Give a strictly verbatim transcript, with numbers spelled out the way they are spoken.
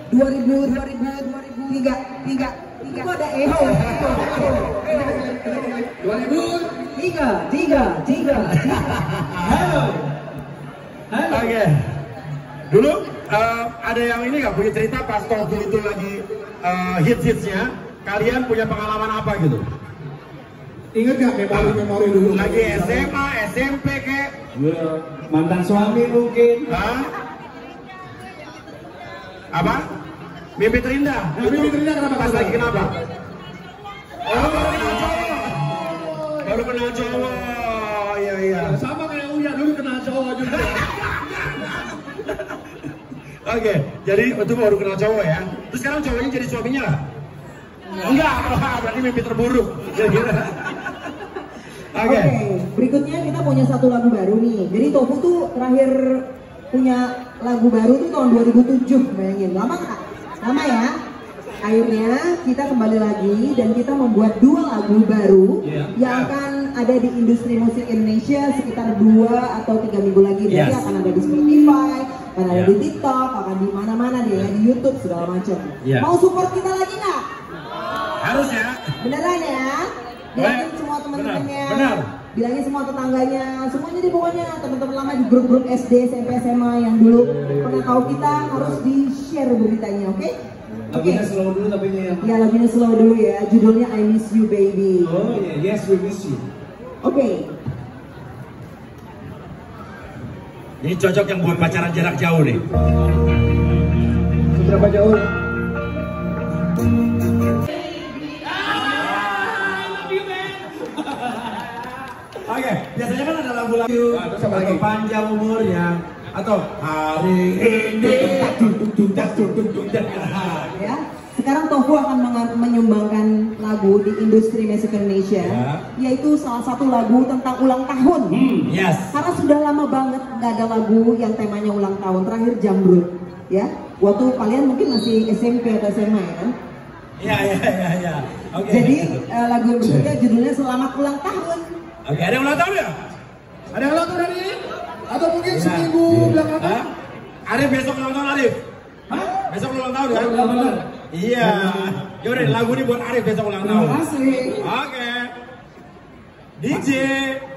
dua ribu, dua ribu, dua ribu, tiga, tiga, tiga. Itu ada eho. dua ribu tiga, tiga, tiga. Halo. Halo. Oke. Okay. Dulu uh, ada yang ini nggak punya cerita pas Tofu itu lagi uh, hits-hitsnya, kalian punya pengalaman apa gitu? Ingat gak memori-memori dulu? Lagi S M A, S M P kek? Mantan suami mungkin. Hah? Apa? Mimpi terindah. Nah, mimpi terindah kenapa? Pas lagi kenapa? Oh, baru kenal cowok. Baru kenal cowok. Iya iya. Sama kayak Uya dulu kenal cowok juga. Oke, jadi itu baru kenal cowok ya. Terus sekarang cowoknya jadi suaminya lah? Enggak, berarti mimpi terburuk. Oke. Oke, berikutnya kita punya satu lagu baru nih. Jadi Tofu tuh terakhir punya lagu baru tuh tahun dua ribu tujuh, bayangin. Lama nggak? Lama ya? Akhirnya kita kembali lagi dan kita membuat dua lagu baru yeah. yang akan ada di industri musik Indonesia sekitar dua atau tiga minggu lagi. Jadi yes. akan ada di Spotify, akan ada yeah. di TikTok, akan di mana-mana deh ya, di YouTube segala macam. Yeah. Mau support kita lagi nggak? Harus ya. Beneran ya? Bilangin semua teman-temannya. Benar. Bilangin semua tetangganya, semuanya di pokoknya teman-teman lama di grup-grup S D, S M P, S M A yang dulu pernah tahu kita harus di-share beritanya, oke? Okay? Oke. Okay. Lagunya slow dulu tapi ini ya. Ya, lagunya slow dulu ya. Judulnya I Miss You Baby. Oh iya, yeah. Yes we miss you. Oke. Okay. Ini cocok yang buat pacaran jarak jauh nih. Seberapa jauh? Oke, okay, biasanya kan ada lagu-lagu nah, atau panjang umurnya atau hari ini ya. Sekarang Tofu akan menyumbangkan lagu di industri musik Indonesia, ya. Yaitu salah satu lagu tentang ulang tahun. Hmm, yes. Karena sudah lama banget nggak ada lagu yang temanya ulang tahun. Terakhir Jambrut, ya. Waktu kalian mungkin masih S M P atau S M A ya kan? Iya iya iya iya. Oke. Jadi uh, lagu yang berikutnya judulnya Selamat Ulang Tahun. Oke, ada yang ulang tahun ya? Ada yang ulang tahun hari ini? Atau mungkin ya. seminggu belakangan? Arif besok ulang tahun Arif. Hah? Besok ulang tahun ya? Benar. Iya. Yaudah lagu ini buat Arif besok ulang tahun. Terima kasih. Oke. D J.